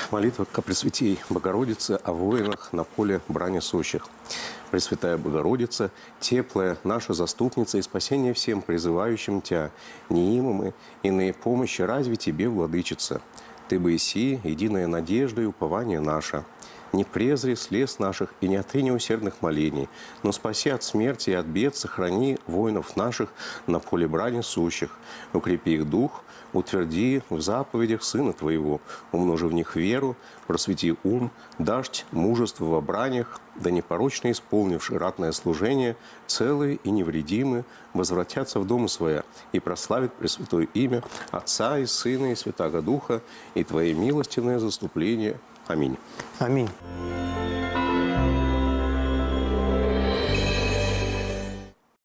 Молитва ко Пресвятей Богородице о воинах на поле брани сущих. Пресвятая Богородица, теплая наша заступница и спасение всем призывающим Тя, неимомы иные помощи разве Тебе, Владычица? Ты бы иси, единая надежда и упование наша. Не презри слез наших и не отрини усердных молений, но спаси от смерти и от бед, сохрани воинов наших на поле брани сущих, укрепи их дух, утверди в заповедях Сына Твоего, умножи в них веру, просвети ум, дашь мужество во браниях, да непорочно исполнивши ратное служение, целые и невредимы, возвратятся в дома своя и прославят Пресвятое имя Отца и Сына и Святаго Духа, и Твое милостивное заступление. Аминь. Аминь.